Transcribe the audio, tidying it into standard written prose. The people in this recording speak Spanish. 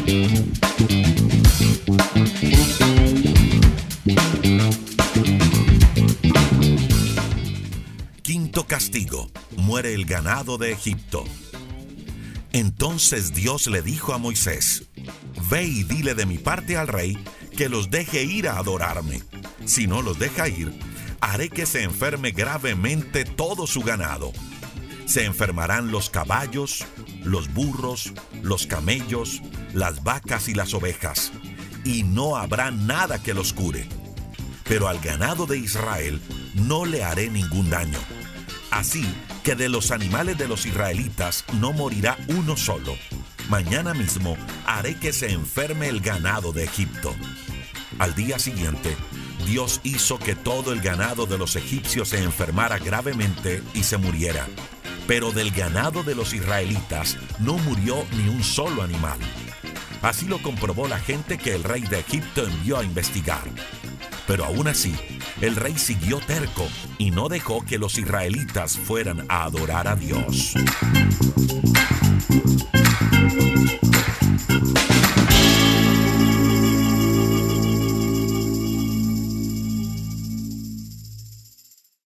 Quinto castigo: muere el ganado de Egipto. Entonces Dios le dijo a Moisés: ve y dile de mi parte al rey que los deje ir a adorarme. Si no los deja ir, haré que se enferme gravemente todo su ganado. Se enfermarán los caballos, los burros, los camellos, las vacas y las ovejas, y no habrá nada que los cure. Pero al ganado de Israel no le haré ningún daño. Así que de los animales de los israelitas no morirá uno solo. Mañana mismo haré que se enferme el ganado de Egipto. Al día siguiente, Dios hizo que todo el ganado de los egipcios se enfermara gravemente y se muriera. Pero del ganado de los israelitas no murió ni un solo animal. Así lo comprobó la gente que el rey de Egipto envió a investigar. Pero aún así, el rey siguió terco y no dejó que los israelitas fueran a adorar a Dios.